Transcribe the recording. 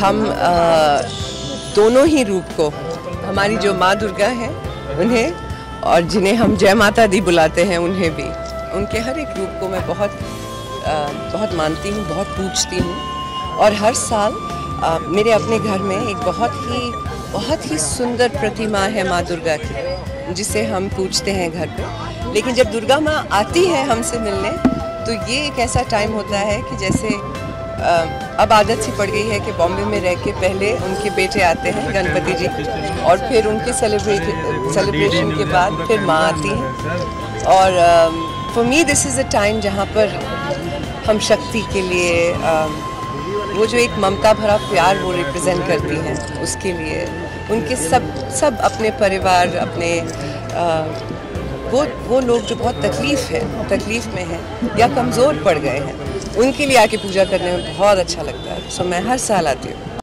हम दोनों ही रूप को, हमारी जो माँ दुर्गा है उन्हें, और जिन्हें हम जय माता दी बुलाते हैं उन्हें भी, उनके हर एक रूप को मैं बहुत मानती हूँ, बहुत पूजती हूँ। और हर साल मेरे अपने घर में एक बहुत ही सुंदर प्रतिमा है माँ दुर्गा की, जिसे हम पूजते हैं घर पे। लेकिन जब दुर्गा माँ आती है हमसे मिलने, तो ये एक ऐसा टाइम होता है कि जैसे अब आदत सी पड़ गई है कि बॉम्बे में रह के पहले उनके बेटे आते हैं गणपति जी, और फिर उनके सेलिब्रेशन के बाद फिर माँ आती है। और for me this is a time जहाँ पर हम शक्ति के लिए, वो जो एक ममता भरा प्यार वो रिप्रेजेंट करती हैं, उसके लिए उनके सब अपने परिवार, अपने वो लोग जो बहुत तकलीफ़ में हैं या कमज़ोर पड़ गए हैं, उनके लिए आके पूजा करने में बहुत अच्छा लगता है। सो मैं हर साल आती हूँ।